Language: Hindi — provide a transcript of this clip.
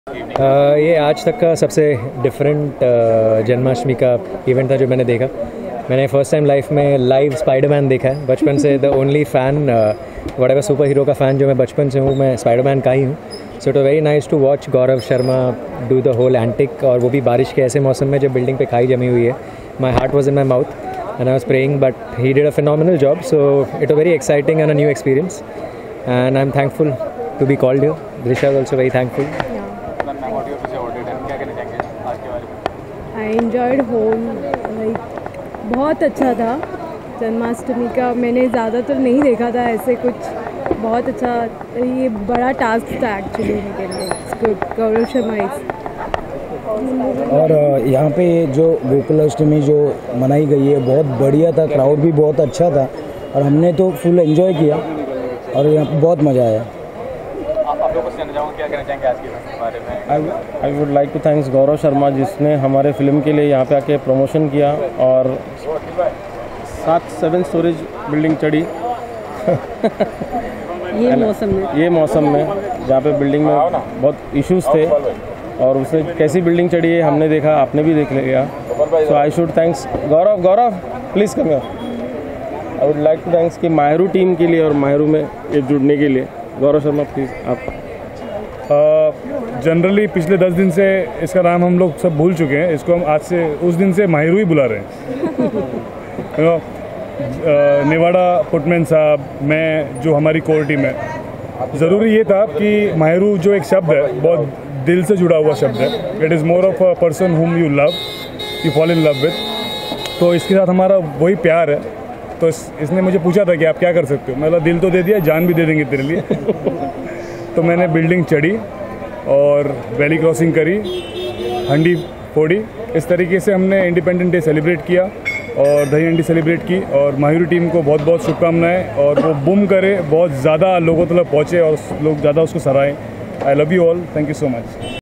ये आज तक का सबसे डिफरेंट जन्माष्टमी का इवेंट था जो मैंने देखा। मैंने फर्स्ट टाइम लाइफ में लाइव स्पाइडरमैन देखा है। बचपन से the only fan whatever super hero का फ़ैन जो मैं बचपन से हूँ, मैं स्पाइडरमैन का ही हूँ। So it very nice to watch Gaurav Sharma do the whole antic, और वो भी बारिश के ऐसे मौसम में जब बिल्डिंग पे खाई जमी हुई है। My heart was in my mouth and I was praying, but he did a phenomenal job. So it very exciting and a new experience and I am thankful to be called here. Drisha is also very thankful. I enjoyed whole, like बहुत अच्छा था जन्माष्टमी का। मैंने ज़्यादातर नहीं देखा था ऐसे कुछ। बहुत अच्छा, ये बड़ा टास्क था एक्चुअली मेरे लिए। गौरव शर्मा और यहाँ पे जो गोकुलाष्टमी जो मनाई गई है बहुत बढ़िया था, क्राउड भी बहुत अच्छा था और हमने तो फुल एंजॉय किया और यहाँ पे बहुत मज़ा आया। आप लोग क्या कहना चाहेंगे आज के बारे में? I would like to thanks Gaurav Sharma जिसने हमारे फिल्म के लिए यहाँ पे आके प्रमोशन किया और 7 स्टोरेज बिल्डिंग चढ़ी ये मौसम में जहाँ पे बिल्डिंग में बहुत इश्यूज थे और उसने कैसी बिल्डिंग चढ़ी है हमने देखा, आपने भी देख लिया। So I should thanks Gaurav please come here. I would like to thanks कि माहरू टीम के लिए और माहरू में ये जुड़ने के लिए। गौरव शर्मा प्लीज़ आप। जनरली पिछले 10 दिन से इसका नाम हम लोग सब भूल चुके हैं। इसको हम आज से उस दिन से माहरू ही बुला रहे हैं। नेवाड़ा फुटमैन साहब, मैं जो हमारी कोर टीम है, ज़रूरी ये था कि माहरू जो एक शब्द है बहुत दिल से जुड़ा हुआ शब्द है। It is more of a person whom you love, you fall in love with. तो इसके साथ हमारा वही प्यार है। तो इसने मुझे पूछा था कि आप क्या कर सकते हो। मैं बोला दिल तो दे दिया, जान भी दे देंगे तेरे लिए। तो मैंने बिल्डिंग चढ़ी और वैली क्रॉसिंग करी, हंडी फोड़ी। इस तरीके से हमने इंडिपेंडेंस डे सेलिब्रेट किया और दही हंडी सेलिब्रेट की। और माहरू टीम को बहुत बहुत शुभकामनाएं और वो बूम करे, बहुत ज़्यादा लोगों तक पहुँचे और लोग ज़्यादा उसको सराहें। I love you all, thank you so much.